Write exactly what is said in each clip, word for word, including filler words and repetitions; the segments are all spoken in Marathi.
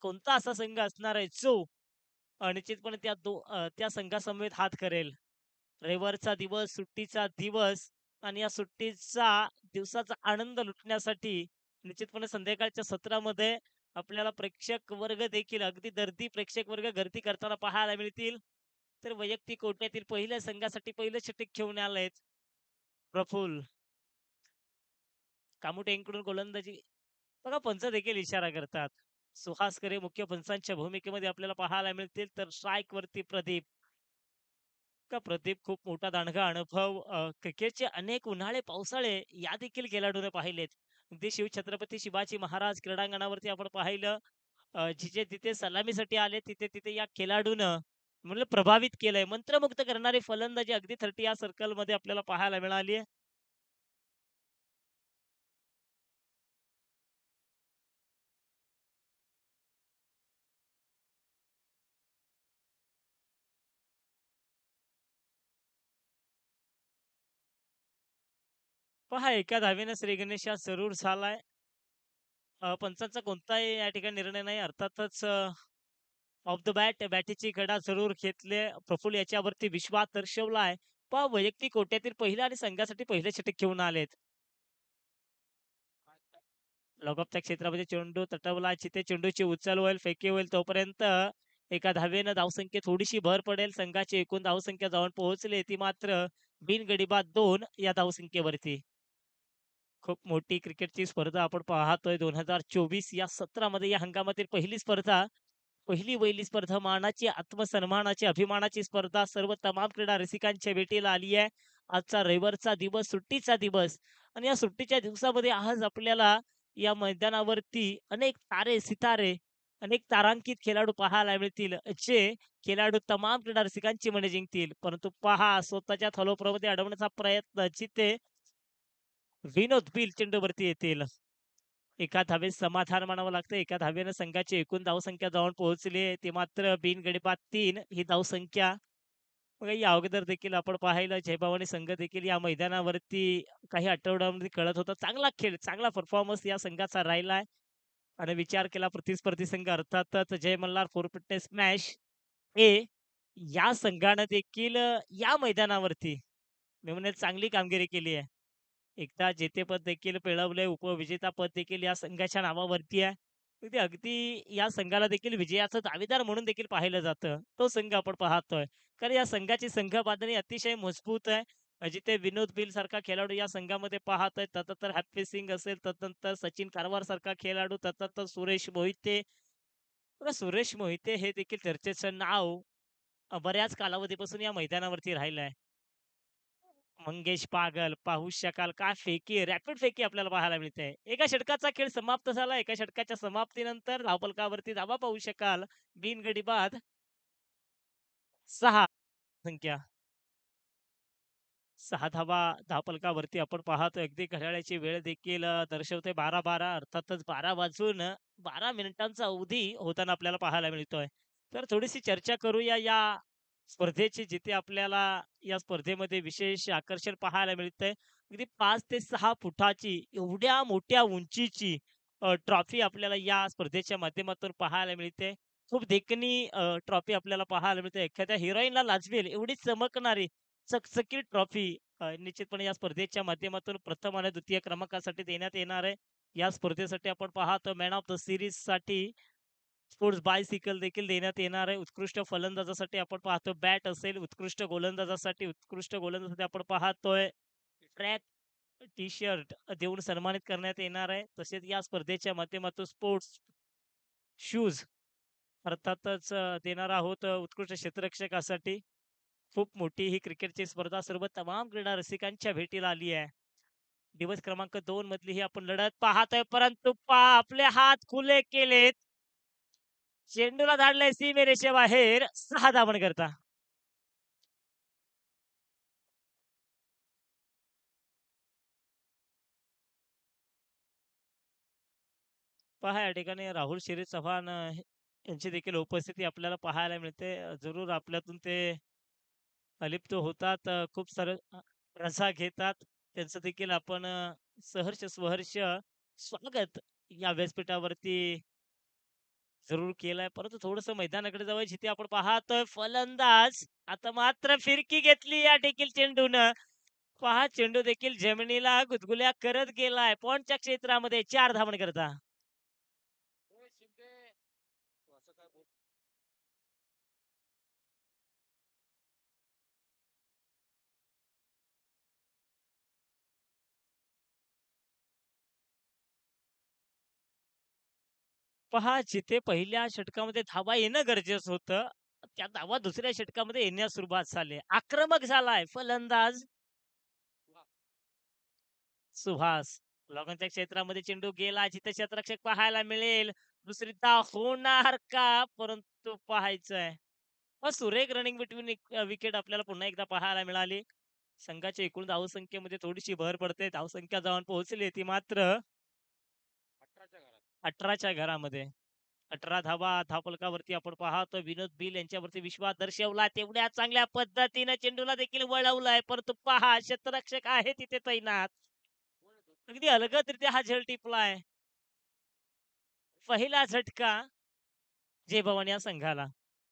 कोणता असा संघ असणार आहे जो अ, निश्चितपणे त्या दो अ, त्या संघासमवेत हात करेल. रविवारचा दिवस, सुट्टीचा दिवस आणि या सुट्टीचा दिवसाचा आनंद लुटण्यासाठी निश्चितपणे संध्याकाळच्या सत्रामध्ये आपल्याला प्रेक्षक वर्ग देखील अगदी दर्दी प्रेक्षक वर्ग गर्दी करताना पाहायला मिळतील. तर वैयक्तिक कोट्यातील पहिल्या संघासाठी पहिलं षटक घेऊन आलेत प्रफुल्ल. कामुटे यांकडून गोलंदाजी बघा पंच देखील इशारा करतात. सुहास करे मुख्य पंचांच्या भूमिकेमध्ये आपल्याला पाहायला मिळतील तर स्ट्राईक वरती प्रदीप. का प्रदीप खूप मोठा दांडगा अनुभव अ, क्रिकेटचे अनेक उन्हाळे पावसाळे या देखील खेळाडूने पाहिलेत. अगदी शिवछत्रपती शिवाजी महाराज क्रीडांगणावरती आपण पाहिलं अ, जिथे तिथे सलामीसाठी आले तिथे तिथे या खेळाडूनं म्हणलं प्रभावित केलंय. मंत्रमुग्ध करणारी फलंदाजी अगदी थर्टी या सर्कलमध्ये आपल्याला पाहायला मिळाली आहे. पहा एका धावेनं श्रीगणेश हा जरूर झालाय. अ, पंचांचा कोणताही या ठिकाणी निर्णय नाही. अर्थातच ऑफ द बॅट बॅटीची गडा जरूर घेतले. प्रफुल्ल याच्यावरती विश्वास दर्शवलाय. पहा वैयक्तिक कोट्यातील पहिला आणि संघासाठी पहिले षटक घेऊन आलेत. लगोपच्या क्षेत्रामध्ये चेंडू तटवला जिथे चेंडूची उचल होईल, फेकी होईल तोपर्यंत एका धावेनं धावसंख्येत थोडीशी भर पडेल. संघाची एकूण धावसंख्या जाऊन पोहोचली ती मात्र बिनगडी बाद दोन या धावसंख्येवरती. खूप मोठी क्रिकेटची स्पर्धा आपण पाहतोय दोन हजार चोवीस या सत्रामध्ये या हंगामातील पहिली स्पर्धा, पहिली वहिली स्पर्धा मानाची, आत्मसन्मानाची, अभिमानाची स्पर्धा सर्व तमाम क्रीडा रसिकांच्या भेटीला आली आहे. आजचा रविवारचा दिवस, सुट्टीचा दिवस आणि या सुट्टीच्या दिवसामध्ये आज आपल्याला या मैदानावरती अनेक तारे, सितारे, अनेक तारांकित खेळाडू पाहायला मिळतील, जे खेळाडू तमाम क्रीडा रसिकांची मने जिंकतील. परंतु पहा स्वतःच्या थलोप्रमध्ये अडवण्याचा प्रयत्न जिथे विनोद बिल चेंडूवरती येतील. एका धावेत समाधान मानावं लागतं. एका धावेनं संघाची एकूण धावसंख्या जाऊन पोहोचली आहे. ती मात्र बिनगडी बाद तीन ही धावसंख्या. मग या अगोदर देखील आपण पाहिलं जयभवानी संघ देखील या मैदानावरती काही आठवड्यामध्ये खेळत होता. चांगला खेळ, चांगला परफॉर्मन्स या संघाचा राहिलाय आणि विचार केला प्रतिस्पर्धी संघ अर्थातच Jai Malhar four fitness smash हे या संघानं देखील अ, या मैदानावरती मी म्हणेल चांगली कामगिरी केली आहे. एकदा जेतेपद देखील मिळवलंय, उपविजेतापद देखील या संघाच्या नावावरती आहे. तर ते अगदी या संघाला देखील विजयाचा दावेदार म्हणून देखील पाहिलं जातं. तो संघ आपण पाहतोय. कारण या संघाची संघबांधणी अतिशय मजबूत आहे. अ, जिथे विनोद बिल सारखा खेळाडू या संघामध्ये पाहतोय, तदनंतर हॅपी सिंग असेल, तदनंतर सचिन कारवार सारखा खेळाडू, तदनंतर सुरेश मोहिते. बघा सुरेश मोहिते हे देखील चर्चेचं नाव अ, बऱ्याच कालावधीपासून या मैदानावरती राहिलं मंगेश पागल पाहू शकाल काय फेकी रॅपिड फेकी आपल्याला पाहायला मिळते. एका षटकाचा खेळ समाप्त झाला. एका षटकाच्या समाप्तीनंतर धावफलकावरती धावा पाहू शकाल. बिनगडी बाद सहा संख्या. सहा धावा धावफलकावरती आपण पाहतोय. अगदी घड्याळाची वेळ देखील अ, दर्शवते बारा बारा अर्थातच बारा वाजून बारा मिनिटांचा अवधी होताना आपल्याला पाहायला मिळतोय. तर थोडीशी चर्चा करूया या स्पर्धेची जिथे आपल्याला या स्पर्धेमध्ये विशेष आकर्षण पाहायला मिळतंय. अगदी पाच ते सहा फुटाची एवढ्या मोठ्या उंचीची अ, ट्रॉफी आपल्याला या स्पर्धेच्या माध्यमातून पाहायला मिळते. खूप देखणी अ, ट्रॉफी आपल्याला पाहायला मिळते. एखाद्या हिरोईनला लाजवेल एवढी चमकणारी चकचकीत ट्रॉफी अ, निश्चितपणे या स्पर्धेच्या माध्यमातून प्रथम आणि द्वितीय क्रमांकासाठी देण्यात येणार आहे. या स्पर्धेसाठी आपण पाहतो मॅन ऑफ द सीरीजसाठी स्पोर्ट्स बायसिकल देखील देण्यात येणार आहे. उत्कृष्ट फलंदाजासाठी आपण पाहतो बॅट असेल, उत्कृष्ट गोलंदाजासाठी उत्कृष्ट गोलंदाजासाठी आपण पाहतोय ट्रॅक टी-शर्ट देऊन सन्मानित करण्यात येणार आहे. तसेच या स्पर्धेच्या माध्यमातून स्पोर्ट्स शूज अर्थातच अ, देणार आहोत अ, उत्कृष्ट क्षेत्ररक्षकासाठी. खूप मोठी ही क्रिकेटची स्पर्धा सर्व तमाम क्रीडा रसिकांच्या भेटीला आली आहे. दिवस क्रमांक दोन मधली ही आपण लढत पाहतोय, परंतु पहा आपले हात खुले केलेत. चेंडूला धाडलंय सीमेरेषेबाहेर सहा धावन करता. पहा या ठिकाणी राहुल शिरीष चव्हाण अ, हे- यांची देखील उपस्थिती आपल्याला पाहायला मिळते. अ, जरूर आपल्यातून ते अलिप्त होतात. अ, खूप सारं अ, रजा घेतात. त्यांचं देखील आपण अ, सहर्ष स्वहर्ष स्वागत या व्यासपीठावरती जरूर केलाय. परंतु थोडंसं मैदानाकडे जाऊया जिथे आपण पाहतोय फलंदाज आता मात्र फिरकी घेतली या देखील चेंडूनं. पहा चेंडू देखील जमिनीला गुदगुल्या करत गेलाय. पॉइंटच्या क्षेत्रामध्ये चार धावणकर्ता. पहा जिथे पहिल्या षटकामध्ये धावा येणं गरजेचं होतं, त्या धावा दुसऱ्या षटकामध्ये येण्यास सुरुवात झाली. आक्रमक झालाय फलंदाज सुहास. लोकांच्या क्षेत्रामध्ये चेंडू गेला जिथे क्षेत्ररक्षक पाहायला मिळेल. दुसरी धाव होणार का? परंतु पाहायचंय. मग सुरेख रनिंग बिटवीन विकेट आपल्याला पुन्हा एकदा पाहायला मिळाली. संघाच्या एकूण धावसंख्येमध्ये थोडीशी भर पडते. धावसंख्या जाऊन पोहोचली ती मात्र अठराच्या घरामध्ये. अठरा धावा धावफलकावरती आपण पाहतो विनोद बिल यांच्यावरती विश्वास दर्शवला. तेवढ्या चांगल्या पद्धतीने चेंडूला देखील वळवलाय. परंतु पहा क्षेत्ररक्षक आहे तिथे तैनात. अगदी अलगदरित्या हा झेल टिपलाय. पहिला झटका जय भवानी या संघाला.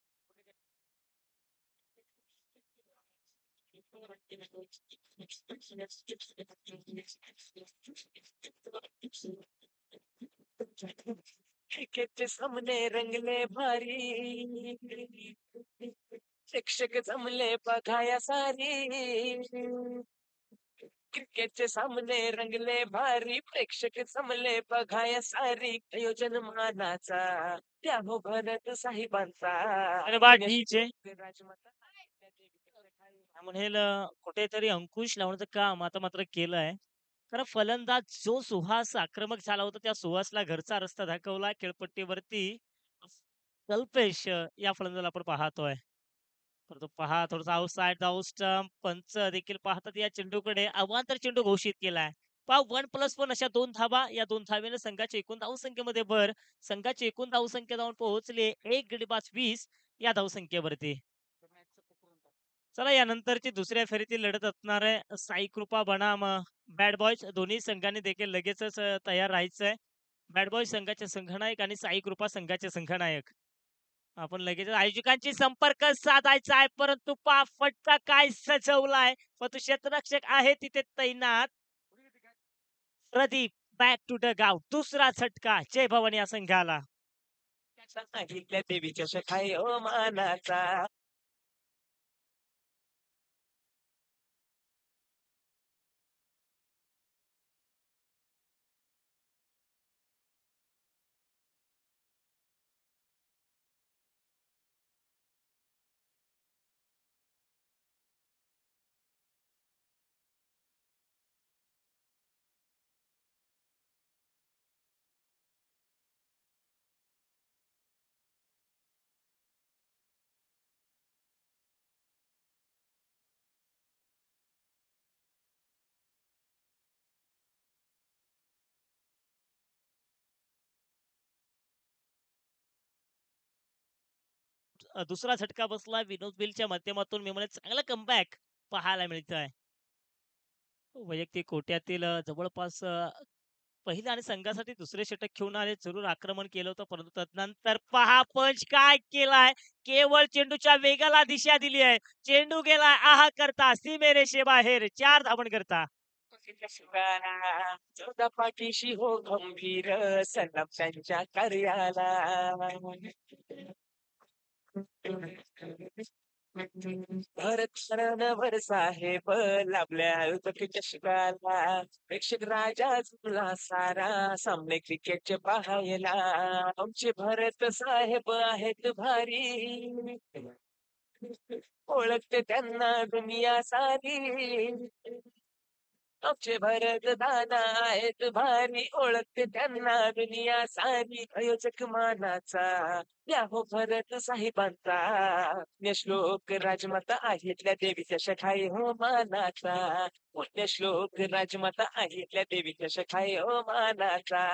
क्रिकेटचे सामने रंगले भारी, प्रेक्षक जमले बघाया सारी. क्रिकेटचे सामने रंगले भारी, प्रेक्षक जमले बघाया सारी. आयोजन मानाचा त्या हो भरत साहेबांचा. अरे बा ठीक आहे. राजमाता म्हणेल अ, कुठेतरी अंकुश लावण्याचं काम आता मात्र केलंय. कारण फलंदाज जो सुहास आक्रमक झाला होता त्या सुहासला घरचा रस्ता दाखवला खेळपट्टीवरती. कल्पेश अ, या फलंदाजाला आपण पाहतोय. परंतु पहा थोडासा आउटसाइड आउट स्टंप पंच देखील पाहतात या चेंडूकडे अवांतर चेंडू घोषित केलाय. पहा वन प्लस वन अशा दोन धावा या दोन धावेने संघाच्या एकूण धावसंख्येमध्ये भर. संघाची एकूण धावसंख्या जाऊन पोहोचली एक गडी बाद वीस या धावसंख्येवरती. चला यानंतरची दुसऱ्या फेरीतील लढत असणार आहे साई कृपा बनाम अ, बॅड बॉयज दोन्ही संघांनी देखील लगेचच अ, तयार राहायचंय. बॅड बॉयज संघाचे संघनायक आणि साई कृपा संघाचे संघनायक. आपण लगेच आयोजकांची संपर्क साधायचा आहे परंतु पा फटका काय सजवलाय. परंतु क्षेत्ररक्षक आहे तिथे तैनात. प्रदीप बॅक टू द गाव दुसरा झटका जय भवानी या संघाला. सांगितल्या देवीच्या सखाई ओ मानाचा. अ, दुसरा झटका बसला विनोद बिलच्या माध्यमातून मी म्हणेल चांगला कमबॅक पाहायला मिळतोय. वैयक्तिक कोट्यातील अ, जवळपास अ, पहिल्या आणि संघासाठी दुसरे षटक घेऊन आले. जरूर आक्रमण केलं होतं परंतु तदनंतर पहा पंच काय केलाय. केवळ चेंडूच्या वेगाला दिशा दिली आहे. चेंडू गेलाय आहा करता सीमेरेषे बाहेर चार धावण करता. चौदा पाठीशी हो गंभीर सनम त्यांच्या कार्याला. भरत शरणवर साहेब लाभल्या उदक चषकाला. प्रेक्षक राजा जुळला सारा सामने क्रिकेटचे पाहायला. आमचे भरत साहेब आहेत भारी, ओळखते त्यांना दुनिया सारी. आमचे भरत दादा आहेत भारी, ओळखते त्यांना दुनिया सारी. आयोजक मानाचा त्या हो भरत साहेबांचा. श्लोक राजमाता आहेतल्या देवीच्या सखाई हो मानाचा. पुण्य श्लोक राजमाता आहेतल्या देवीच्या सखाई हो मानाचा.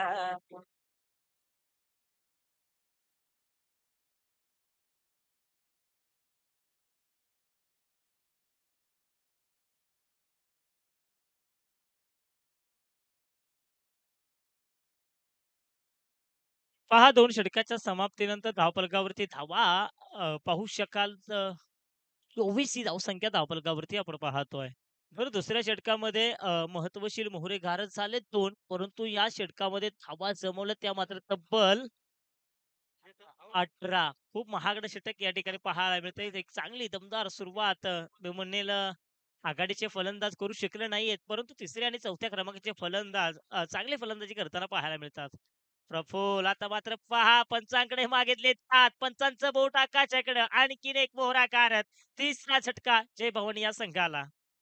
पहा दोन षटकाच्या समाप्तीनंतर धावफलकावरती धावा अ, पाहू शकाल तर चोवीस ही धावसंख्या धावफलकावरती आपण पाहतोय. बरं दुसऱ्या षटकामध्ये अ, महत्त्वशील मोहरे गारद झाले दोन परंतु या षटकामध्ये धावा जमवल्या त्या मात्र तब्बल अठरा. खूप महागडं षटक या ठिकाणी पाहायला मिळतंय. एक चांगली दमदार सुरुवात अ, मी म्हणेल अ, आघाडीचे फलंदाज करू शकले नाहीयेत. परंतु तिसऱ्या आणि चौथ्या क्रमांकाचे फलंदाज अ, चांगली फलंदाजी करताना पाहायला मिळतात. प्रफुल्ल आता मात्र पहा पंचांकडे मागितलेत हात. पंचांचं बोट आकाशाकडं. आणखीन एक मोहरा गारद. तिसरा झटका जय भवानी या संघाला.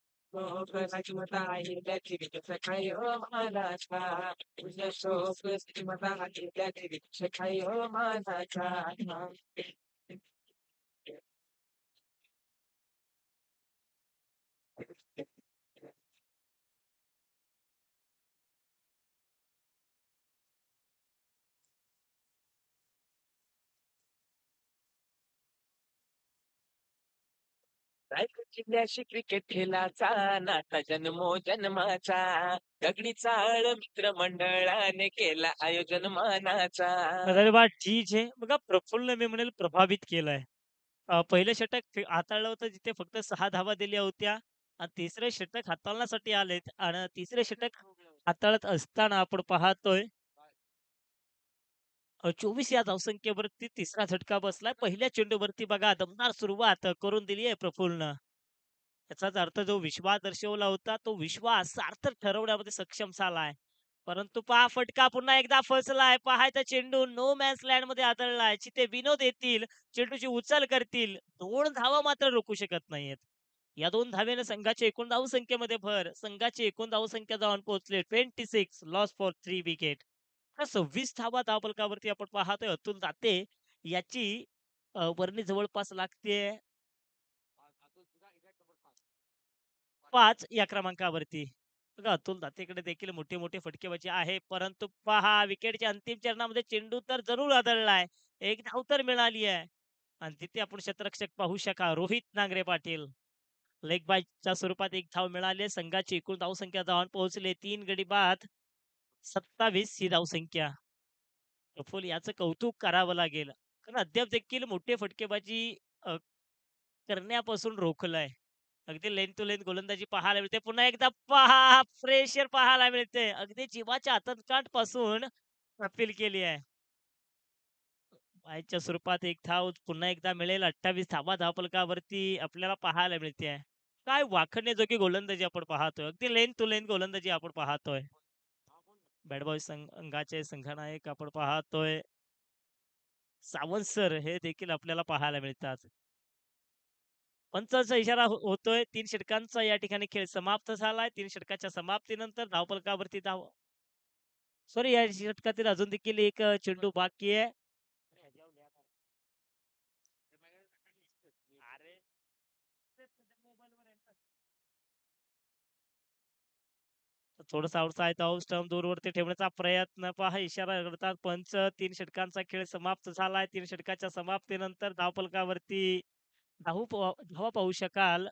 रायगड जिल्ह्याशी क्रिकेट खेळाचा नाता जन्मो जन्माचा दगडी चाळ मित्रमंडळाने केला आयोजन मानाचा. अरे वाह! ठीक आहे. बघा प्रफुल्लने मी म्हणेल प्रभावित केलंय. अ, पहिलं षटक फे हाताळलं होतं जिथे फक्त सहा धावा दिल्या होत्या आणि तिसरे षटक हाताळण्यासाठी आलेत आणि तिसरे षटक हाताळत असताना आपण पाहतोय अ, चोवीस या धावसंख्येवरती तिसरा झटका बसलाय. पहिल्या चेंडूवरती बघा दमदार सुरुवात करून दिली आहे प्रफुल्लनं. याचाच अर्थ जो विश्वास दर्शवला होता, तो विश्वास सार्थक ठरवण्यामध्ये सक्षम झालाय. परंतु पहा फटका पुन्हा एकदा फसलाय. पहायचा चेंडू नो मॅन्स लँडमध्ये आदळलाय. जिथे विनोद येतील, चेंडूची उचल करतील. दोन धावा मात्र रोखू शकत नाहीयेत. या दोन धावेने संघाच्या एकूण धावसंख्येमध्ये भर. संघाची एकूण धावसंख्या जाऊन पोहोचली छत्तीस लॉस फॉर तीन विकेट. तर सव्वीस धावा धावफलकावरती आपण पाहतोय अतुल दाते याची अ, वर्णी जवळपास लागतेय पाच या क्रमांकावरती. बघा अतुल दातेकडे देखील मोठे-मोठे फटकेबाजी आहे. परंतु पहा विकेटच्या अंतिम चरणामध्ये चेंडू तर जरूर आदळलाय. एक धाव तर मिळाली आहे. आणि तिथे आपण क्षेत्ररक्षक पाहू शका रोहित नांगरे पाटील. लेग बायच्या स्वरूपात एक धाव मिळाली संघाची एकूण धावसंख्या धावांवर पोहोचले तीन गडी बाद सत्तावीस ही धावसंख्या. प्रफुल्ल याचं कौतुक करावं लागेल. कारण अद्याप देखील मोठे फटकेबाजी अ, करण्यापासून रोखलंय. अगदी लेंथ टू लेंथ गोलंदाजी पाहायला मिळते. पुन्हा एकदा पहा प्रेशर पाहायला मिळते. अगदी जीवाच्या आतंकांपासून अपील केली आहे. बायच्या स्वरूपात एक धाव पुन्हा एकदा मिळेल. अठ्ठावीस धावा धावफलकावरती आपल्याला पाहायला मिळते आहे. काय वाखणण्याजोगी गोलंदाजी आपण पाहतोय. अगदी लेंथ टू लेंथ गोलंदाजी आपण पाहतोय. बॅड बॉय संघाचे संघनायक आपण पाहतोय. सावंत सर हे देखील आपल्याला पाहायला मिळतात. पंचांचा इशारा हो होतोय. तीन षटकांचा या ठिकाणी खेळ समाप्त झालाय. तीन षटकाच्या समाप्तीनंतर धावफलकावरती धाव सॉरी या षटकातील अजून देखील एक अ, चेंडू बाकी आहे. थोडंसं आउटसाइड आउट स्टंप दूरवरती ठेवण्याचा प्रयत्न पहा इशारा करतात पंच. तीन षटकांचा खेळ समाप्त झालाय. तीन षटकाच्या समाप्तीनंतर धावफलकावरती धाव प धावा पाहू शकाल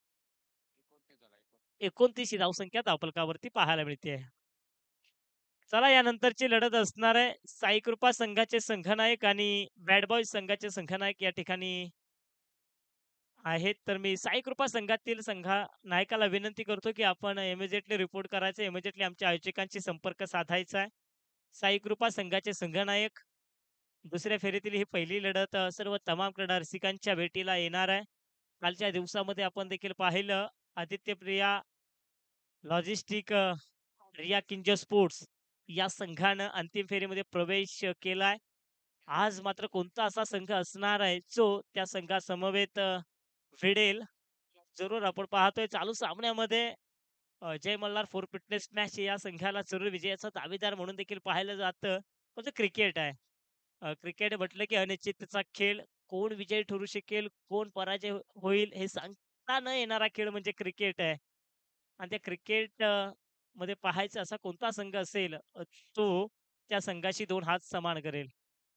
एकोणतीस ही धावसंख्या धावफलकावरती पाहायला मिळते. चला यानंतरची लढत असणार आहे साई कृपा संघाचे संघनायक आणि बॅड बॉयज संघाचे संघनायक या ठिकाणी आहेत. तर मी साई कृपा संघातील संघा नायकाला विनंती करतो, की आपण इमिजिएटली रिपोर्ट करायचं. इमिजिएटली आमच्या आयोजकांशी संपर्क साधायचा आहे. साई कृपा संघाचे संघनायक दुसऱ्या फेरीतील ही पहिली लढत अ, सर्व तमाम क्रीडा रसिकांच्या भेटीला येणार आहे. कालच्या दिवसामध्ये आपण देखील पाहिलं आदित्य प्रिया लॉजिस्टिक अ, रिया किंजल स्पोर्ट्स या संघानं अंतिम फेरीमध्ये प्रवेश अ, केलाय. आज मात्र कोणता असा संघ असणार आहे, जो त्या संघासमवेत अ, भिडेल. जरूर आपण पाहतोय चालू सामन्यामध्ये अ, Jai Malhar four fitness match या संघाला जरूर विजयाचा दावेदार म्हणून देखील पाहिलं जातं. पण ते क्रिकेट आहे. अ, क्रिकेट म्हटलं की अनिश्चिततेचा खेळ. कोण विजयी ठरू शकेल, कोण पराजय हो- होईल हे सांगता न येणारा खेळ म्हणजे क्रिकेट आहे. आणि त्या क्रिकेट अ, मध्ये पाहायचा असा कोणता संघ असेल अ, तो त्या संघाशी दोन हात समान करेल.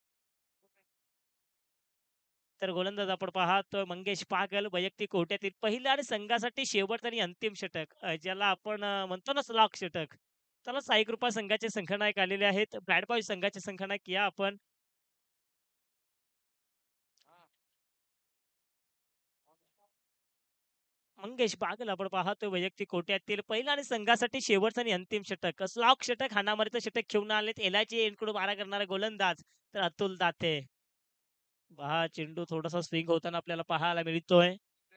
तर गोलंदाज आपण पाहतोय मंगेश पागल वैयक्तिक कोट्यातील पहिलं आणि संघासाठी शेवटचं आणि अंतिम षटक अ, ज्याला आपण अ, म्हणतो ना लॉक षटक. त्याला साई कृपा संघाचे संघनायक आलेले आहेत. बॅड बॉय संघाचे संघनायक या आपण मंगेश बागल आपण पाहतोय वैयक्तिक कोट्यातील पहिला आणि संघासाठी शेवटचं आणि अंतिम षटक. स्लॉग षटक हाणामारीचं षटक घेऊन आलेत. एलआयची एंडकडून मारा करणारा गोलंदाज तर अतुल दाते. पहा चेंडू थोडासा स्विंग होताना आपल्याला पाहायला मिळतोय.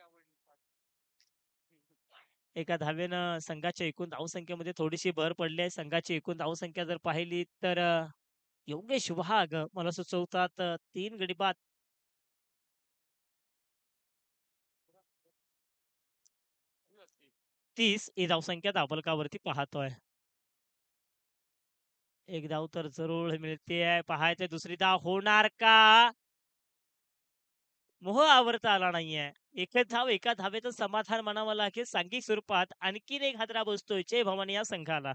एका धावेनं संघाच्या एकूण धावसंख्येमध्ये थोडीशी भर पडली आहे. संघाची एकूण धावसंख्या जर पाहिली तर अ, योगेश वाघ मला सुचवतात अ, तीन गडी बाद तीस ही धावसंख्या धावफलकावरती पाहतोय. एक धाव तर जरूर मिळतेय. पाहायचं दुसरी धाव होणार का? मोह आवरता आला नाहीये. एकच धाव एका धावेचं समाधान म्हणावं लागेल. सांघिक स्वरूपात आणखीन एक हादरा बसतोय जय भवानी या संघाला.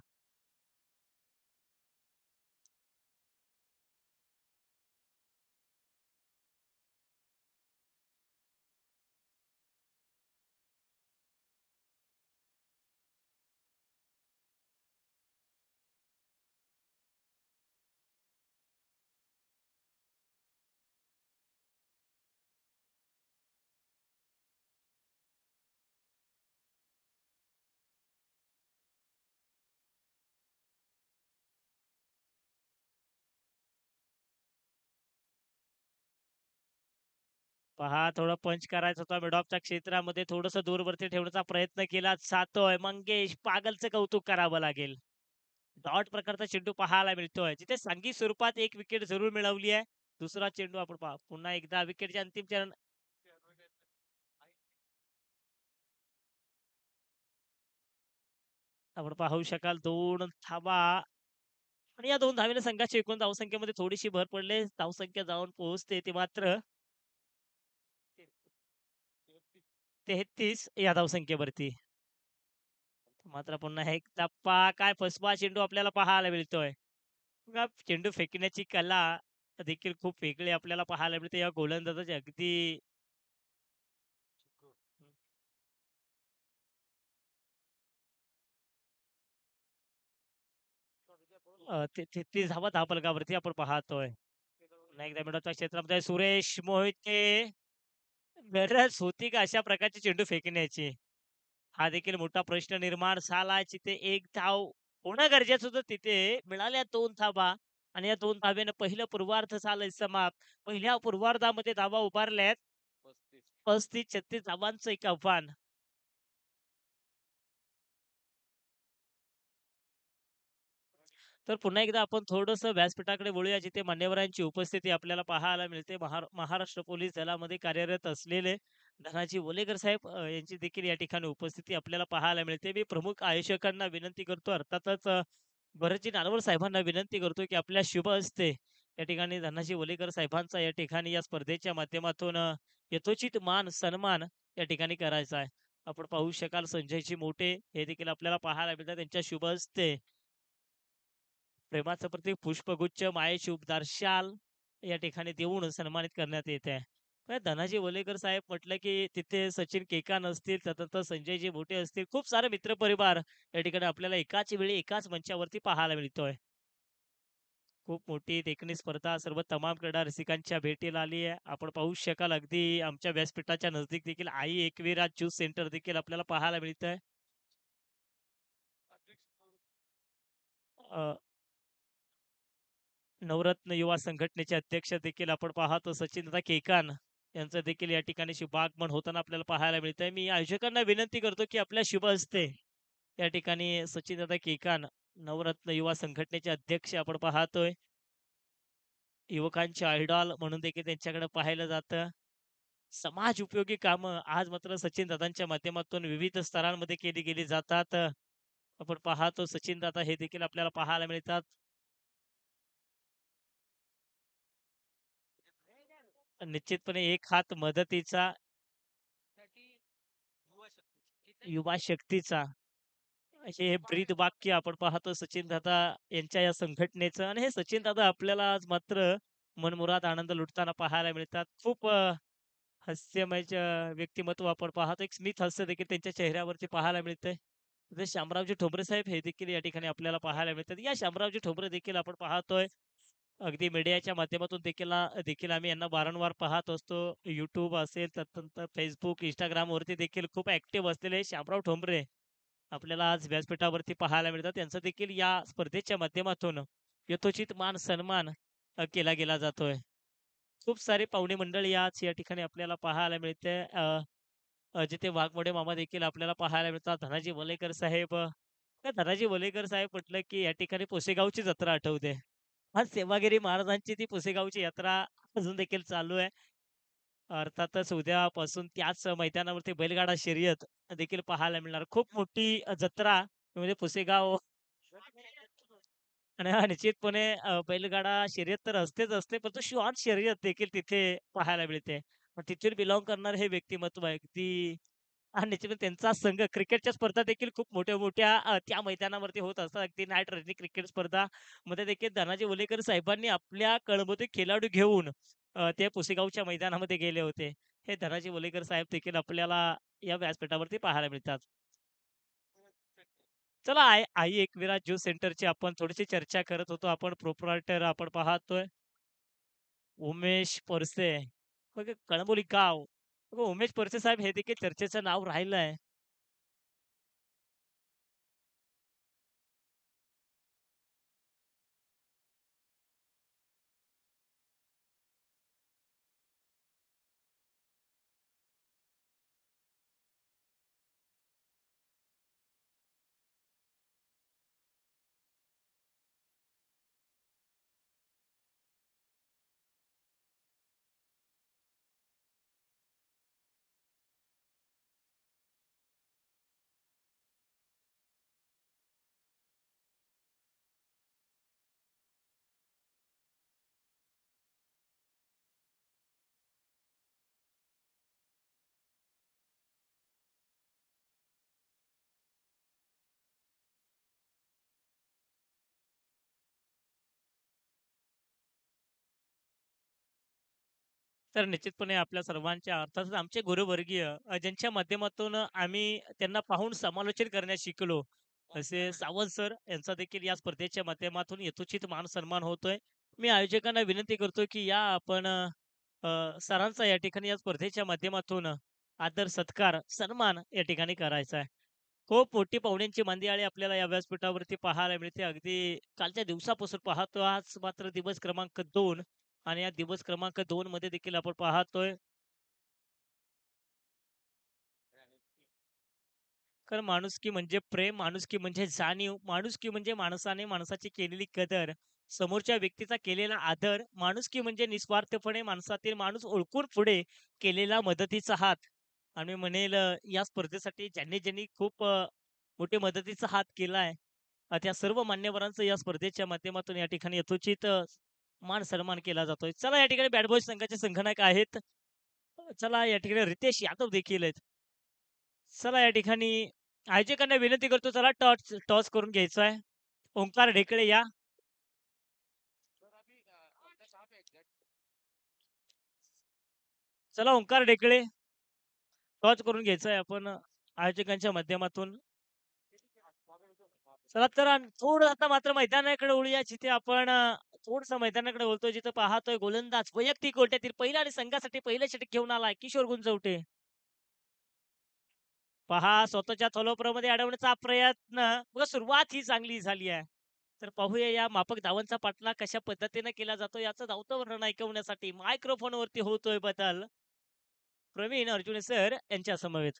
पहा थोडं पंच करायचं होता मिड ऑफच्या क्षेत्रामध्ये थोडंसं दूरवरती ठेवण्याचा प्रयत्न केला. सातोय मंगेश पागलचं कौतुक करावं लागेल. डॉट प्रकारचा चेंडू पाहायला मिळतोय. जिथे सांघिक स्वरूपात एक विकेट जरूर मिळवली आहे. दुसरा चेंडू आपण पहा पुन्हा एकदा विकेटचे अंतिम चरण आपण पाहू शकाल दोन धावा आणि या दोन धावेने संघाच्या एकूण धावसंख्येमध्ये थोडीशी भर पडली. धावसंख्या जाऊन पोहोचते ती मात्र तेहतीस या धावसंख्येवरती. मात्र पुन्हा एक टप्पा काय फसवा चेंडू आपल्याला पाहायला मिळतोय. बघा चेंडू फेकण्याची कला देखील खूप वेगळी आपल्याला पाहायला मिळते या गोलंदाजाची अगदी अ, ते तेहतीस धावा धावफलकावरती आपण पाहतोय. पुन्हा एकदा मिळवता क्षेत्रामध्ये सुरेश मोहिते गरज होती का अशा प्रकारची चेंडू फेकण्याची? हा देखील मोठा प्रश्न निर्माण झाला. तिथे एक धाव होणं गरजेचं होतं. तिथे मिळाल्या दोन धावा आणि या दोन धावेनं पहिलं पूर्वार्ध झालंय समाप्त. पहिल्या पूर्वार्धामध्ये धावा उभारल्यात पस्तीस छत्तीस धावांचं एक आव्हान. तर पुन्हा एकदा आपण थोडंसं व्यासपीठाकडे वळूया जिथे मान्यवरांची उपस्थिती आपल्याला पाहायला मिळते. महार महाराष्ट्र पोलीस दलामध्ये कार्यरत असलेले धनाजी ओलेकर साहेब अ, यांची देखील या ठिकाणी उपस्थिती आपल्याला पाहायला मिळते. मी प्रमुख आयोजकांना विनंती करतो अर्थातच अ, भरतजी नानवरे साहेबांना विनंती करतो, की आपल्या शुभ हस्ते या ठिकाणी धनाजी ओलेकर साहेबांचा या ठिकाणी या स्पर्धेच्या माध्यमातून अ, यथोचित मान सन्मान या ठिकाणी करायचा आहे. आपण पाहू शकाल संजयजी मोठे हे देखील आपल्याला पाहायला मिळतात. त्यांच्या शुभ हस्ते प्रेमाचं प्रतीक पुष्पगुच्छ, मायेची उबदार शाल या ठिकाणी देऊन सन्मानित करण्यात येत आहे. तर धनाजी ओलेकर साहेब म्हटलं, की तिथे सचिन केकान असतील, त्यानंतर संजयजी भोटे असतील, खूप सारे मित्रपरिवार या ठिकाणी आपल्याला एकाच वेळी एकाच मंचावरती पाहायला मिळतोय. खूप मोठी देखणी स्पर्धा सर्व तमाम क्रीडा रसिकांच्या भेटीला आली आहे. आपण पाहू शकाल अगदी आमच्या व्यासपीठाच्या नजदीक देखील आई एकविरा ज्यूस सेंटर देखील आपल्याला पाहायला मिळतंय. अ, नवरत्न युवा संघटनेचे अध्यक्ष देखील आपण पाहतो सचिनदादा केकान यांचं देखील या ठिकाणी शुभागमन होताना आपल्याला पाहायला मिळतंय. मी आयोजकांना विनंती करतो, की आपल्या शुभ हस्ते या ठिकाणी सचिनदादा केकान नवरत्न युवा संघटनेचे अध्यक्ष आपण पाहतोय. युवकांचे आयडॉल म्हणून देखील त्यांच्याकडे पाहिलं जातं. समाज उपयोगी कामं आज मात्र सचिनदादांच्या माध्यमातून विविध स्तरांमध्ये केली गेली जातात. आपण पाहतो सचिनदादा हे देखील आपल्याला पाहायला मिळतात. निश्चितपणे एक हात मदतीचा, युवा शक्तीचा असे हे ब्रीद वाक्य आपण पाहतो सचिनदादा यांच्या या संघटनेचं आणि हे सचिनदादा आपल्याला आज मात्र मनमुराद आनंद लुटताना पाहायला मिळतात. खूप अ, हास्यमय च व्यक्तिमत्व आपण पाहतो. एक स्मित हास्य देखील त्यांच्या चेहऱ्यावरती पाहायला मिळतंय. जसे शामरावजी ठोंबरे साहेब हे देखील या ठिकाणी आपल्याला पाहायला मिळतात. या शामरावजी ठोंबरे देखील आपण पाहतोय अगदी मीडियाच्या माध्यमातून देखील अ, देखील आम्ही यांना वारंवार पाहत असतो. YouTube असेल, त्यानंतर Facebook, Instagramवरती देखील खूप ॲक्टिव्ह असलेले श्यामराव ठोंबरे आपल्याला आज व्यासपीठावरती पाहायला मिळतात. त्यांचा देखील या स्पर्धेच्या माध्यमातून यथोचित मान-सन्मान अ, केला गेला जातोय. खूप सारी पाहुणे मंडळी आज या ठिकाणी आपल्याला पाहायला मिळते. अ, अ, जिथे वाघमोडे मामा देखील आपल्याला पाहायला मिळतात. धनाजी वलेकर साहेब. अ, त्या धनाजी वलेकर साहेब म्हटलं की या ठिकाणी पुसेगावची जत्रा आठवते. आज सेवागिरी महाराजांची ती पुसेगावची यात्रा अजून देखील चालू आहे. अर्थातच उद्यापासून त्याच मैदानावरती बैलगाडा शर्यत देखील पाहायला मिळणार. खूप मोठी अ, जत्रा म्हणजे पुसेगाव आणि हां, निश्चितपणे अ, बैलगाडा शर्यत तर असतेच असते, परंतु श्वान शर्यत देखील तिथे पाहायला मिळते. मग तिथून बिलॉन्ग करणारं हे व्यक्तिमत्व आहे. अगदी आणि निश्चितच त्यांचा संघ क्रिकेटच्या स्पर्धा देखील खूप मोठ्या-मोठ्या अ, त्या मैदानावरती होत असतात. अगदी नाईट रणजी क्रिकेट स्पर्धामध्ये देखील धनाजी वलेकर साहेबांनी आपल्या कळंबोते खेळाडू घेऊन अ, ते पुसेगावच्या मैदानामध्ये गेले होते. हे धनाजी वलेकर साहेब देखील आपल्याला या व्यासपीठावरती पाहायला मिळतात. चला आई आई एकविरा ज्यूस सेंटरची आपण थोडीशी चर्चा करत होतो. आपण प्रोप्रायटर आपण पाहतोय उमेश परसे. बघा कळंबोली गाव. बघा उमेश परसे साहेब हे देखील चर्चेचं नाव राहिलंय. तर निश्चितपणे आपल्या सर्वांच्या अर्थातच आमचे गुरुवर्गीय अ, ज्यांच्या माध्यमातून आम्ही त्यांना पाहून समालोचन करण्यास शिकलो. असे सावंत सर यांचा देखील या स्पर्धेच्या माध्यमातून यथोचित मान-सन्मान होतोय. मी आयोजकांना विनंती करतो, की या आपण अ, अ, सरांचा या ठिकाणी या स्पर्धेच्या माध्यमातून आदर, सत्कार, सन्मान या ठिकाणी करायचा आहे. खूप मोठी पाहुण्यांची मांदियाळी आपल्याला या व्यासपीठावरती पाहायला मिळते. अगदी कालच्या दिवसापासून पाहतो, आज मात्र दिवस क्रमांक दोन आणि या दिवस क्रमांक दोन मध्ये देखील आपण पाहतोय तर माणुसकी म्हणजे प्रेम, माणुसकी म्हणजे जाणीव, माणुसकी म्हणजे माणसाने माणसाची केलेली कदर, समोरच्या व्यक्तीचा केलेला आदर, माणुसकी म्हणजे निस्वार्थपणे माणसातील माणूस ओळखून पुढे केलेला मदतीचा हात. आणि म्हणेल अ, या स्पर्धेसाठी ज्यांनी ज्यांनी खूप अ, मोठे मदतीचा हात केलाय, अ, त्या सर्व मान्यवरांचं या स्पर्धेच्या माध्यमातून या ठिकाणी यथोचित अ, मान सन्मान केला जातोय. चला या ठिकाणी बॅट बॉय संघाचे संघनायक आहेत. चला या ठिकाणी रितेश यादव देखील आहेत. चला या ठिकाणी आयोजकांना विनंती करतो चला टॉस टॉस करून घ्यायचा आहे. ओंकार ढेकळे या. चला ओंकार ढेकळे टॉस करून घ्यायचा आहे आपण आयोजकांच्या माध्यमातून. चला तर अन थोडं आता मात्र मैदानाकडे वळूया जिथे आपण अ, थोडंसं मैदानाकडे वळतोय जिथं पाहतोय गोलंदाज वैयक्तिक गोट्यातील पहिला आणि संघासाठी पहिलं षटक घेऊन आलाय किशोर गुंजवटे. पहा स्वतःच्या थोलोपरामध्ये अडवण्याचा प्रयत्न. बघा सुरुवात ही चांगली झाली आहे. तर पाहूया या मापक धावांचा पाठलाग कशा पद्धतीने केला जातो याचं धावतं वर्णन ऐकवण्यासाठी मायक्रोफोनवरती होतोय बदल. प्रवीण अर्जुने सर यांच्या समवेत.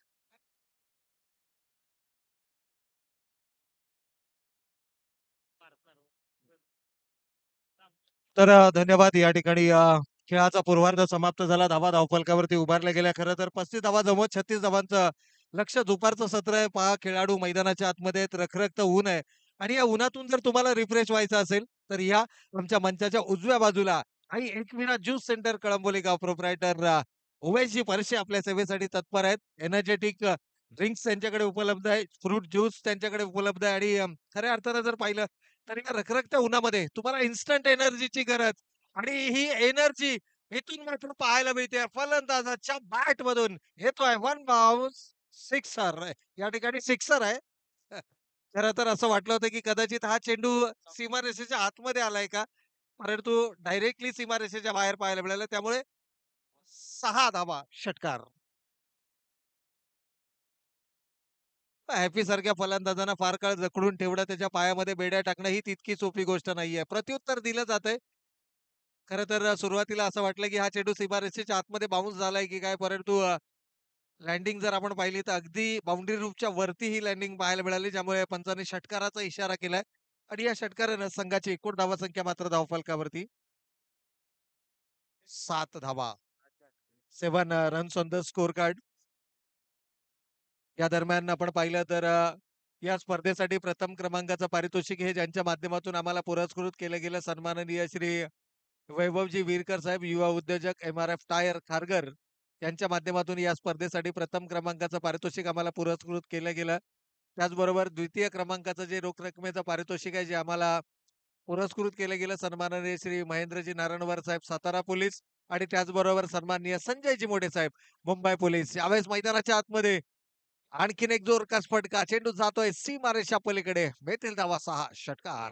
तर अ, धन्यवाद. या ठिकाणी अ, खेळाचा पूर्वार्ध समाप्त झाला. धावा धावफलकावरती उभारल्या गेल्या. खरं तर पस्तीस धावा जमवत छत्तीस धावांचं लक्ष्य. दुपारचं सत्र आहे. पहा खेळाडू मैदानाच्या आतमध्ये आहेत. रखरखतं ऊन आहे आणि या उन्हातून जर तुम्हाला रिफ्रेश व्हायचं असेल, तर या आमच्या मंचाच्या उजव्या बाजूला आई एकविरा ज्यूस सेंटर कळंबोली गाव प्रोप्रायटर अ, उमेशजी परसे आपल्या सेवेसाठी तत्पर आहेत. एनर्जेटिक ड्रिंक्स त्यांच्याकडे उपलब्ध आहे. फ्रूट ज्यूस त्यांच्याकडे उपलब्ध आहे आणि अ, खऱ्या अर्थानं जर पाहिलं तर या रखरखत्या उन्हामध्ये तुम्हाला इन्स्टंट एनर्जीची गरज आणि ही एनर्जी इथून मात्र पाहायला मिळते. फलंदाजाच्या बॅट मधून येतोय वन बाउन्स सिक्सर. या ठिकाणी सिक्सर आहे. खरं तर असं वाटलं होतं की कदाचित हा चेंडू सीमारेषेच्या आतमध्ये आलाय का? परंतु डायरेक्टली सीमारेषेच्या बाहेर पाहायला मिळालं. त्यामुळे सहा धावा षटकार. हॅपी सारख्या फलंदाजांना फार काळ जखडून ठेवणं, त्याच्या पायामध्ये बेड्या टाकणं ही तितकी सोपी गोष्ट नाहीये. प्रत्युत्तर दिलं जातंय. खरं तर सुरुवातीला असं वाटलं, की हा चेंडू सीमारेषेच्या आतमध्ये बाउन्स झालाय की काय, परंतु लँडिंग जर आपण पाहिली तर अगदी बाउंड्री रूपच्या वरती ही लँडिंग पाहायला मिळाली, ज्यामुळे पंचांनी षटकाराचा इशारा केलाय आणि या षटकारानं संघाची एकूण धावसंख्या मात्र धावफलकावरती सात धावा. Seven runs on the score card. या दरम्यान आपण पाहिलं तर अ, या स्पर्धेसाठी प्रथम क्रमांकाचं पारितोषिक हे ज्यांच्या माध्यमातून आम्हाला पुरस्कृत केलं गेलं, सन्माननीय श्री वैभवजी विरकर साहेब, युवा उद्योजक M R F tyre Kharghar यांच्या माध्यमातून या स्पर्धेसाठी प्रथम क्रमांकाचं पारितोषिक आम्हाला पुरस्कृत केलं गेलं. त्याचबरोबर द्वितीय क्रमांकाचं जे रोख रकमेचं पारितोषिक आहे, जे आम्हाला पुरस्कृत केलं गेलं, सन्माननीय श्री महेंद्रजी नारायणवर साहेब, सातारा पोलीस आणि त्याचबरोबर सन्माननीय संजयजी मोठे साहेब, मुंबई पोलीस. यावेळेस मैदानाच्या आतमध्ये आणखीन एक जोरदार फटका, चेंडू जातोय सीमारेषा पलीकडे, मिळतील धावा सहा षटकार.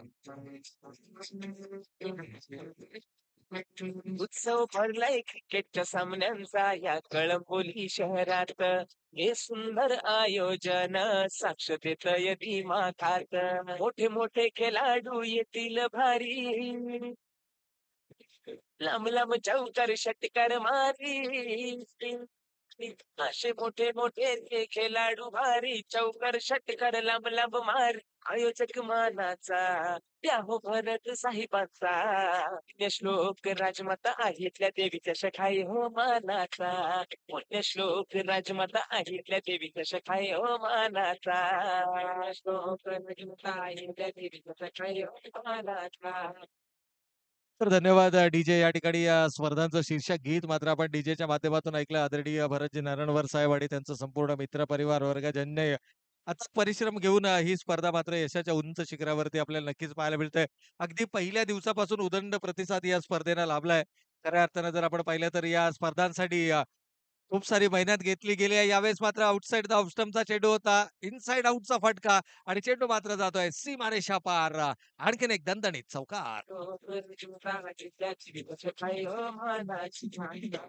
उत्सव भरलाय क्रिकेटच्या सामन्यांचा या कळंबोली शहरात. हे सुंदर आयोजन साक्ष देतंय दिमाखात. मोठे मोठे खेळाडू येतील भारी, लांब लांब चौकार षटकार मारी. असे मोठे मोठे ते खेळाडू भारी, चौकार षटकार लांब लांब मारी. आयोजक मानाचा त्या हो भरत साहेबांचा, पुण्य श्लोक राजमाता आहेतल्या देवीच्या सखाई हो मानाचा. पुण्य श्लोक राजमाता आहेतल्या देवीच्या सखाई हो मानाचा. श्लोक राजमाता आहेतल्या देवीच्या सखाई हो मानाचा. तर धन्यवाद डीजे. या ठिकाणी या स्पर्धांचं शीर्षक गीत मात्र आपण डीजेच्या माध्यमातून ऐकलं. आदरणीय भरतजी नारायणवर साहेब आणि त्यांचं संपूर्ण मित्र परिवार वर्ग, ज्यांनी अथक परिश्रम घेऊन अ, ही स्पर्धा मात्र यशाच्या उंच शिखरावरती आपल्याला नक्कीच पाहायला मिळतंय. अगदी पहिल्या दिवसापासून उदंड प्रतिसाद या स्पर्धेला लाभलाय. खऱ्या अर्थानं जर आपण पाहिलं तर या स्पर्धांसाठी अ, खूप सारी मेहनत घेतली गेली आहे. यावेळेस मात्र आउटसाइड द ऑफ स्टंपचा चेंडू होता. इनसाइड आउटचा फटका आणि चेंडू मात्र जातोय सीमारेषा पार. आणखीन एक दणदणीत चौकार. श्लोक राजमाता आहेतल्या देवीच्या सखाई हो मानाचा.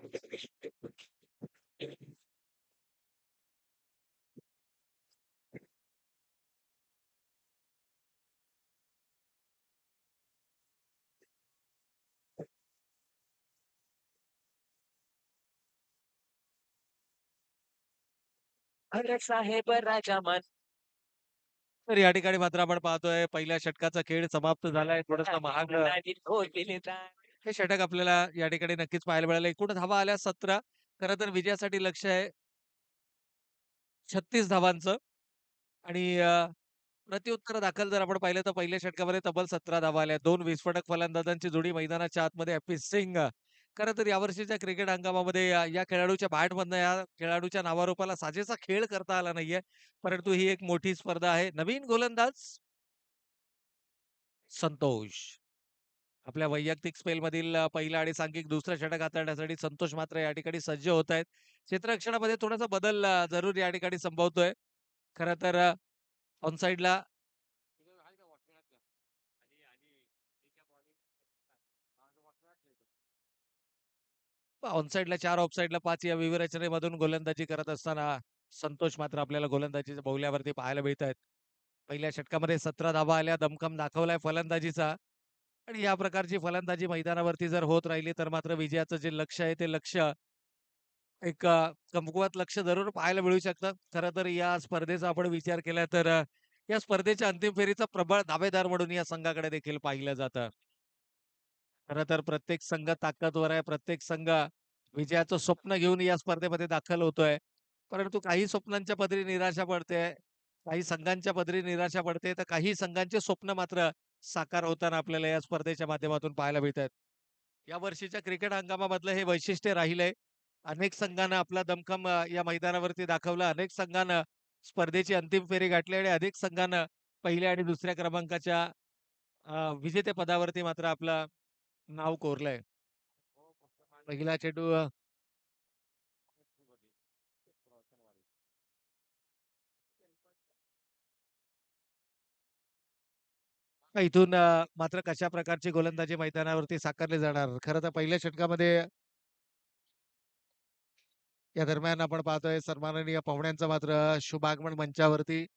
भरत साहेब राजामान तर या ठिकाणी मात्र आपण पाहतोय पहिल्या षटकाचा खेळ समाप्त झालाय. थोडंसं महाग होतील जाण. हे षटक आपल्याला या ठिकाणी नक्कीच पाहायला मिळालं. एकूण धावा आल्या सतरा. खरं तर विजयासाठी लक्ष आहे छत्तीस धावांचं आणि अ, प्रत्युत्तर दाखल जर आपण पाहिलं तर पहिल्या षटकामध्ये तब्बल सतरा धावा आल्या. दोन विस्फोटक फलंदाजांची जोडी मैदानाच्या आतमध्ये हॅपी सिंग. खरं तर यावर्षीच्या क्रिकेट हंगामामध्ये या या खेळाडूच्या बॅटमधनं या खेळाडूच्या नावारूपाला साजेसा खेळ करता आला नाहीये. परंतु ही एक मोठी स्पर्धा आहे. नवीन गोलंदाज संतोष. आपल्या वैयक्तिक स्पेलमधील अ, पहिला आणि सांघिक दुसरं षटक हाताळण्यासाठी संतोष मात्र या ठिकाणी सज्ज होत आहेत. क्षेत्ररक्षणामध्ये थोडासा बदल अ, जरूर या ठिकाणी संभवतोय. खरं तर अ, ऑन साइडला ऑन साइडला चार, ऑफ साइडला पाच या व्यूहरचनेमधून गोलंदाजी करत असताना संतोष मात्र आपल्याला गोलंदाजीच्या बहुल्यावरती पाहायला मिळत आहेत. पहिल्या षटकामध्ये सतरा धावा आल्या. दमखम दाखवलाय फलंदाजीचा आणि या प्रकारची फलंदाजी मैदानावरती जर होत राहिली तर मात्र विजयाचं जे लक्ष्य आहे ते लक्ष्य एक अ, कमकुवत लक्ष जरूर पाहायला मिळू शकतं. खरं तर या स्पर्धेचा आपण विचार केला तर अ, या स्पर्धेच्या अंतिम फेरीचा प्रबळ दावेदार म्हणून या संघाकडे देखील पाहिलं जातं. खरं तर प्रत्येक संघ ताकदवर आहे. प्रत्येक संघ विजयाचं स्वप्न घेऊन या स्पर्धेमध्ये दाखल होतोय. परंतु काही स्वप्नांच्या पदरी निराशा पडते. काही संघांच्या पदरी निराशा पडते. तर काही संघांचे स्वप्न मात्र साकार होताना आपल्याला या स्पर्धेच्या माध्यमातून पाहायला मिळतात. या वर्षीच्या क्रिकेट हंगामामधलं हे वैशिष्ट्य राहिलंय. अनेक संघानं आपला दमखम अ, या मैदानावरती दाखवला. अनेक संघानं स्पर्धेची अंतिम फेरी गाठली आणि अनेक संघानं पहिल्या आणि दुसऱ्या क्रमांकाच्या अ, विजेतेपदावरती मात्र आपलं नाव कोरलंय. पहिला चेंडू अ, इथून अ, मात्र कशा प्रकारची गोलंदाजी मैदानावरती साकारली जाणार? खरं तर पहिल्या षटकामध्ये या दरम्यान आपण पाहतोय सन्माननीय पाहुण्यांचं मात्र शुभागमन मंचावरती.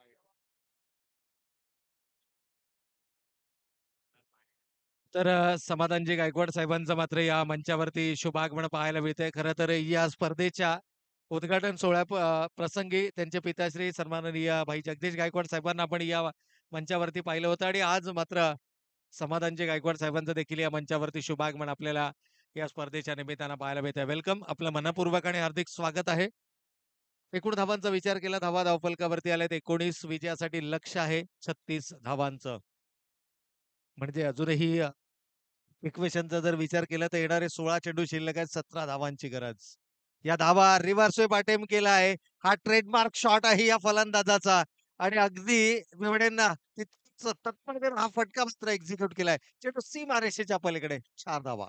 तर अ, समाधानजी गायकवाड साहेबांचं मात्र या मंचावरती शुभागमन पाहायला मिळतंय. खरं तर या स्पर्धेच्या उद्घाटन सोहळ्या प अ, प्रसंगी त्यांचे पिताश्री सन्माननीय भाई जगदीश गायकवाड साहेबांना आपण या मंचावरती पाहिलं होतं आणि आज मात्र समाधानजी गायकवाड साहेबांचं देखील या मंचावरती शुभागमन आपल्याला या स्पर्धेच्या निमित्तानं पाहायला मिळतंय. वेलकम. आपलं मनःपूर्वक आणि हार्दिक स्वागत आहे. एकूण धावांचा विचार केला, धावा धावफलकावरती आल्यात एकोणीस. विजयासाठी लक्ष्य आहे छत्तीस धावांचं. म्हणजे अजूनही इक्वेशनचा जर विचार केला तर येणारे सोळा चेंडू शिल्लक आहेत. सतरा धावांची गरज. या धावा रिव्हर्स स्वीप अटेम्प्ट केला आहे. हा ट्रेडमार्क शॉट आहे या फलंदाजाचा आणि अगदी मी म्हणेन ना तितकंच तत्परतेने हा फटका मात्र एक्झिक्यूट केलाय. चेंडू सीमारेषेच्या पलीकडे. चार धावा.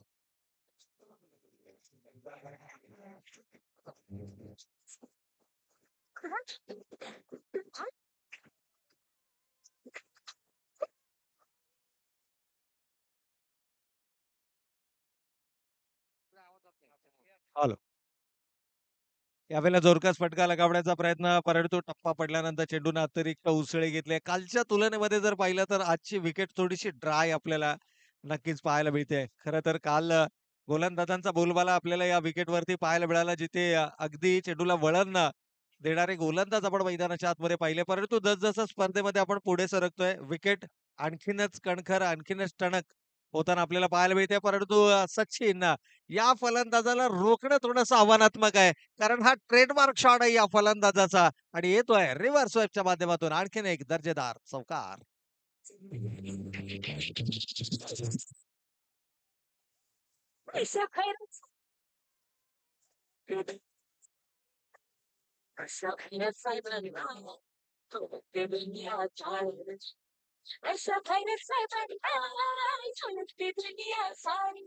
हॅलो. यावेळेला जोरकस फटका लगावण्याचा प्रयत्न, परंतु टप्पा पडल्यानंतर चेंडूने अतिरिक्त उसळी घेतली. कालच्या तुलनेमध्ये जर पाहिलं तर आजची विकेट थोडीशी ड्राय आपल्याला नक्कीच पाहायला मिळते. खरं तर काल अ, गोलंदाजांचा बोलबाला आपल्याला या विकेटवरती पाहायला मिळाला, जिथे अ, अगदी चेंडूला वळण अ, देणारे गोलंदाज आपण मैदानाच्या आतमध्ये पाहिले. परंतु जसजसं स्पर्धेमध्ये आपण पुढे सरकतोय, विकेट आणखीनच कणखर, आणखीनच टणक होताना आपल्याला पाहायला मिळते. परंतु अ, सचिन अ, या फलंदाजाला रोखणं थोडंसं आव्हानात्मक आहे. कारण हा ट्रेडमार्क शॉट आहे या फलंदाजाचा आणि येतोय रिव्हर्स स्वेपच्या माध्यमातून आणखीन एक दर्जेदार चौकार. ऐसा खैरच ऐसा खैरत साहेबांना झुलते दुनिया सारी ऐसा खैरत साहेबांना झुलते दुनिया सारी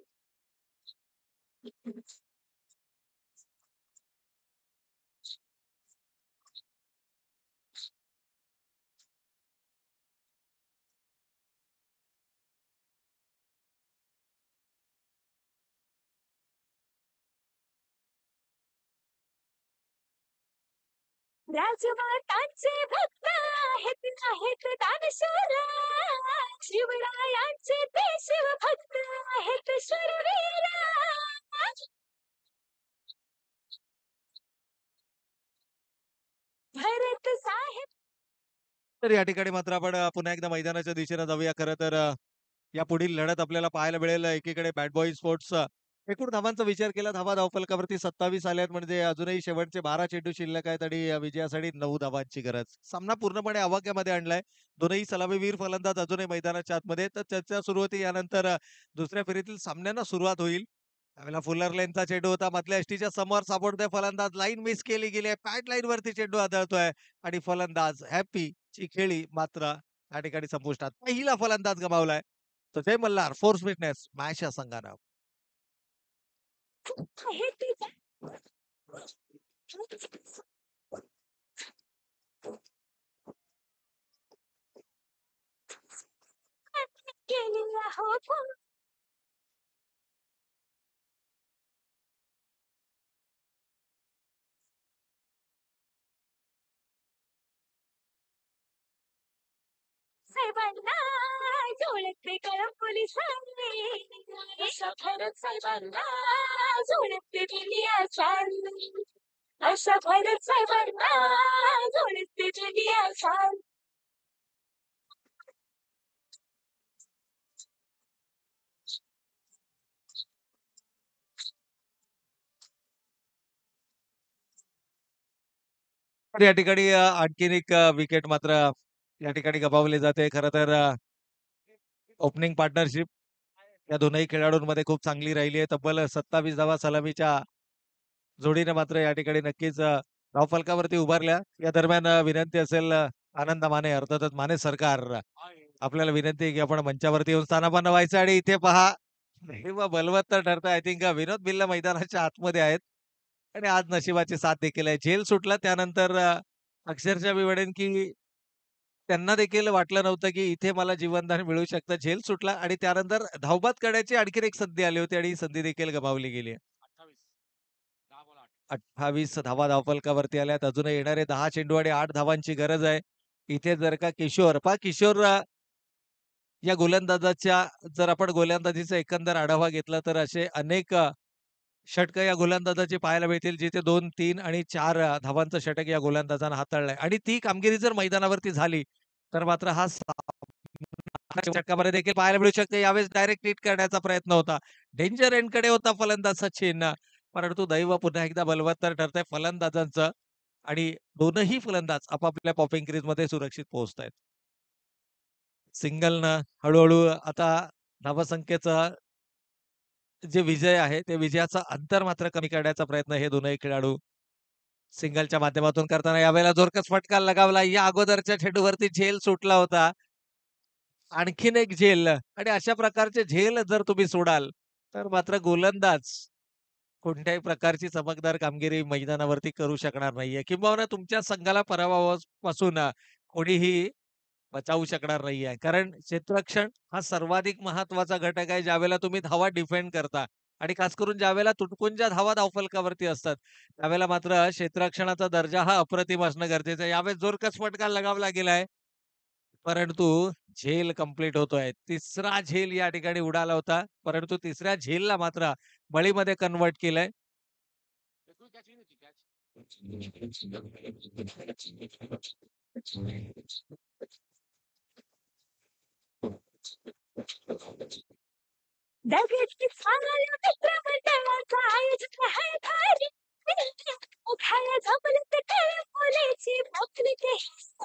राजमातांचे भक्त आहेत आहेत दानशूर शिवरायांचे ते शिवभक्त आहेत शूरवीर भरत साहेब. तर या ठिकाणी मात्र आपण अ, पुन्हा एकदा मैदानाच्या दिशेने जाऊया. खरं तर अ, या पुढील लढत आपल्याला पाहायला मिळेल. एकीकडे बॅट बॉय स्पोर्ट्स अ, एकूण धावांचा विचार केला, धावा धावफलकावरती सत्तावीस आल्यात म्हणजे अजूनही शेवटचे बारा चेंडू शिल्लक आहेत आणि अ, विजयासाठी नऊ धावांची गरज. सामना पूर्णपणे आवाक्यामध्ये आणलाय. दोनही सलामीवीर फलंदाज अजूनही मैदानाच्या आतमध्ये. तर चर्चा सुरू होती. यानंतर अ, दुसऱ्या फेरीतील सामन्यांना सुरुवात होईल. त्यावेळेला फुलर लेनचा चेंडू होता. मधल्या यष्टीच्या समोर सापडतोय फलंदाज. लाईन मिस केली गेली आहे. पॅड लाईन वरती चेंडू आदळतोय आणि फलंदाज हॅपी ची खेळी मात्र त्या ठिकाणी संपुष्टात. पहिला फलंदाज गमावलाय. तर Jai Malhar force fitness match या संघानं. आहे ते केलेला हो फोन साहेबांना झोळते कळ पोलिसांनी अशा भरत साहेबांना झोळते दुनिया सारी अशा भरत साहेबांना झोळते दुनिया सारी तर या ठिकाणी अ, आणखीन एक अ, विकेट मात्र या ठिकाणी गमावली जाते. खरं तर अ, ओपनिंग पार्टनरशिप या दोनही खेळाडूंमध्ये खूप चांगली राहिली आहे. तब्बल सत्तावीस धावा सलामीच्या जोडीने मात्र या ठिकाणी नक्कीच अ, धावफलकावरती उभारल्या. या दरम्यान अ, विनंती असेल अ, आनंद माने अर्थातच माने सरकार आपल्याला विनंती आहे की आपण मंचावरती येऊन स्थानापन्न व्हायचं आणि इथे पहा हे व बलवत्तर ठरतं. आय थिंक विनोद बिल्ला मैदानाच्या आतमध्ये आहेत आणि आज नशिबाची साथ देखील आहे. झेल सुटला त्यानंतर अ, अक्षरशः मी म्हणेन की त्यांना देखील वाटलं नव्हतं, की इथे मला जीवनदान मिळू शकतं. झेल सुटला आणि त्यानंतर धावबाद करण्याची आणखीन एक संधी आली होती आणि ही संधी देखील गमावली गेली आहे. अठ्ठावीस धावा धावफलकावरती आल्यात. अजूनही येणारे दहा चेंडू आणि आठ धावांची गरज आहे. इथे जर का किशोर पहा किशोर अ, या गोलंदाजाच्या जर आपण गोलंदाजीचा एकंदर आढावा घेतला तर असे अनेक अ, षटकं या गोलंदाजाची पाहायला मिळतील जिथे दोन, तीन आणि चार अ, धावांचं षटक या गोलंदाजानं हाताळलंय आणि ती कामगिरी जर मैदानावरती झाली, तर मात्र हा सामना षटकामध्ये देखील पाहायला मिळू शकते. यावेळेस डायरेक्ट हिट करण्याचा प्रयत्न होता. डेंजर एंडकडे होता फलंदाज सचिन. परंतु दैव पुन्हा एकदा बलवत्तर ठरतंय फलंदाजांचं आणि दोनही फलंदाज आपापल्या पॉपिंग क्रीजमध्ये सुरक्षित पोहोचतायत. सिंगलनं हळू आता धावसंख्येचं जे विजय आहे, ते विजयाचा अंतर मात्र कमी करण्याचा प्रयत्न हे दोनही खेळाडू सिंगलच्या माध्यमातून करताना यावेळेला जोरकस फटका लगावला. या अगोदरच्या चेंडूवरती झेल सुटला होता. आणखीन एक झेल आणि अशा प्रकारचे झेल जर तुम्ही सोडाल, तर मात्र गोलंदाज कोणत्याही प्रकारची चमकदार कामगिरी मैदानावरती करू शकणार नाहीये. किंबहुना तुमच्या संघाला पराभवापासून अ, कोणीही बचावू शकणार नाहीये. कारण क्षेत्ररक्षण हा सर्वाधिक महत्वाचा घटक आहे. ज्यावेळेला तुम्ही धावा डिफेंड करता आणि खास करून ज्यावेळेला तुटपुंज्या धावा धावफलकावरती असतात, त्यावेळेला मात्र क्षेत्ररक्षणाचा दर्जा हा अप्रतिम असणं गरजेचं आहे. यावेळेस जोरकस फटका लगावला गेलाय. परंतु झेल कंप्लीट होतोय. तिसरा झेल या ठिकाणी उडाला होता. परंतु तिसऱ्या झेलला मात्र बळीमध्ये कन्व्हर्ट केलंय. दगड चांगला मित्रमंडळाचा आयोजन आहे भारी उखाया जमलं तर काय बोलायची मोकळी ते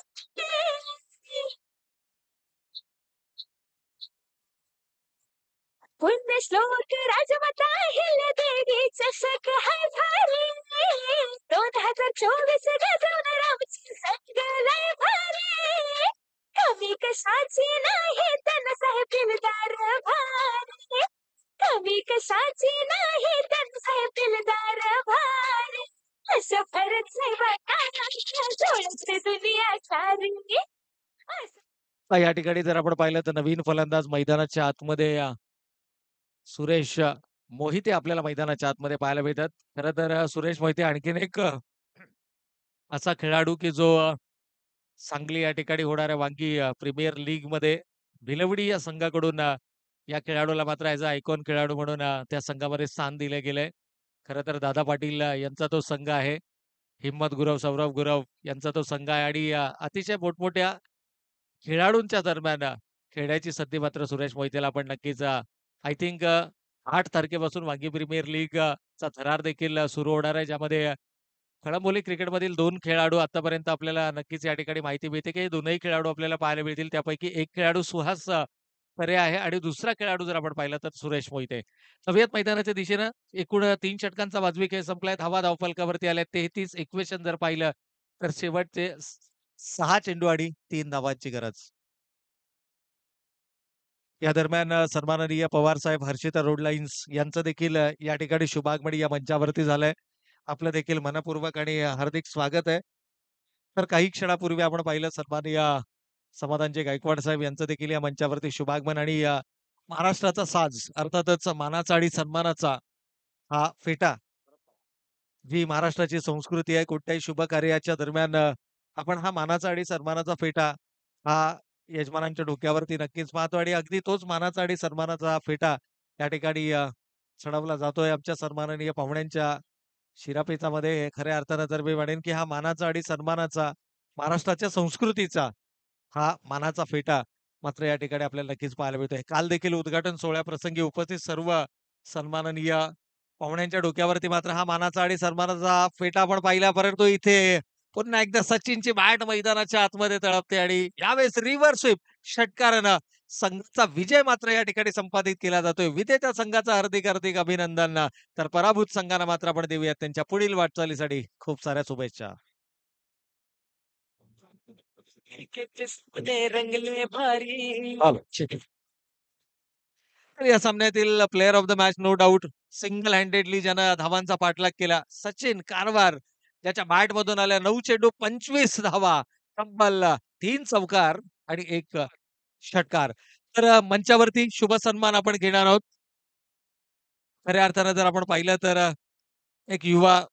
पुण्यश्लोक राजमाता हिला देवी चषक हाय भारी दोन हजार चोवीस गाजवणार आमची संगलाय भारी कमी कशाची नाही त्यांना साहेब दिलदार भारी कमी कशाची नाही त्यांना साहेब दिलदार भारी असं फरक साहेब जोडते दुनिया सारी आता या ठिकाणी जर आपण पाहिलं तर नवीन फलंदाज मैदानाच्या आतमध्ये अ, सुरेश अ, मोहिते आपल्याला मैदानाच्या आतमध्ये पाहायला मिळतात. खरं तर अ, सुरेश मोहिते आणखीन एक अ, असा खेळाडू की जो अ, सांगली या ठिकाणी होणाऱ्या वांगी अ, प्रीमियर लीगमध्ये भिलवडी या संघाकडून अ, या खेळाडूला मात्र ॲज अ आयकॉन खेळाडू म्हणून अ, त्या संघामध्ये स्थान दिलं गेलंय. खरं तर दादा पाटील अ, यांचा तो संघ आहे. हिम्मत गुरव, सौरभ गुरव यांचा तो संघ आहे आणि अ, अतिशय मोठमोठ्या खेळाडूंच्या दरम्यान अ, खेळण्याची संधी मात्र सुरेश मोहितेला आपण नक्कीच आय थिंक आठ तारखेपासून वांगी प्रीमियर लीग अ, चा थरार देखील अ, सुरू होणार आहे. ज्यामध्ये अ, कळंबोली क्रिकेटमधील दोन खेळाडू आतापर्यंत आपल्याला नक्कीच या ठिकाणी माहिती मिळते, की हे दोनही खेळाडू आपल्याला पाहायला मिळतील. त्यापैकी एक खेळाडू सुहास अ, खरे आहे आणि दुसरा खेळाडू जर आपण पाहिला तर सुरेश मोहिते. तबियत मैदानाच्या दिशेनं एकूण अ, तीन षटकांचा वाजवी खेळ संपलाय. धावा धावफलकावरती आल्या तेहतीस इक्वेशन जर पाहिलं तर शेवटचे स सहा चेंडू आणि तीन धावांची गरज. या दरम्यान अ, सन्माननीय पवार साहेब हर्षिता रोड लाईन्स यांचं देखील अ, या ठिकाणी शुभागमन या मंचावरती झालंय. आपलं देखील मनःपूर्वक आणि अ, हार्दिक स्वागत आहे. तर काही क्षणापूर्वी आपण पाहिलं सन्माननीय समाधानचे गायकवाड साहेब यांचं देखील या मंचावरती शुभागमन आणि अ, महाराष्ट्राचा साज अर्थातच मानाचा आणि सन्मानाचा हा फेटा जी महाराष्ट्राची संस्कृती आहे. कोणत्याही शुभ कार्याच्या दरम्यान अ, आपण हा मानाचा आणि सन्मानाचा फेटा हा यजमानांच्या डोक्यावरती नक्कीच पाहतो आणि अगदी तोच मानाचा आणि सन्मानाचा हा फेटा या ठिकाणी अ, चढवला जातोय आमच्या सन्माननीय पाहुण्यांच्या शिरापेचामध्ये. खऱ्या अर्थानं तर मी म्हणेन, की हा मानाचा आणि सन्मानाचा महाराष्ट्राच्या संस्कृतीचा हा मानाचा फेटा मात्र या ठिकाणी आपल्याला नक्कीच पाहायला मिळतोय. काल देखील उद्घाटन सोहळ्याप्रसंगी उपस्थित सर्व सन्माननीय पाहुण्यांच्या डोक्यावरती मात्र हा मानाचा आणि सन्मानाचा फेटा आपण पाहिला. परंतु इथे पुन्हा एकदा सचिनची बॅट मैदानाच्या आतमध्ये तळपते आणि यावेळेस रिव्हर्स स्वीप षटकारानं संघाचा विजय मात्र या ठिकाणी संपादित केला जातोय. विजेत्या संघाचा हार्दिक हार्दिक अभिनंदन. तर पराभूत संघाला मात्र आपण देऊयात त्यांच्या पुढील वाटचालीसाठी खूप साऱ्या शुभेच्छा. क्रिकेटचे रंगले भारी तर या सामन्यातील player of the match no doubt single handedly ज्यानं धावांचा पाठलाग केला सचिन कारवार ज्याच्या बॅट मधून आल्या नऊ चेंडू पंचवीस धावा तब्बल तीन चौकार आणि एक अ, षटकार. तर अ, मंचावरती शुभ सन्मान आपण घेणार आहोत. खऱ्या अर्थानं जर आपण पाहिलं तर अ, एक युवा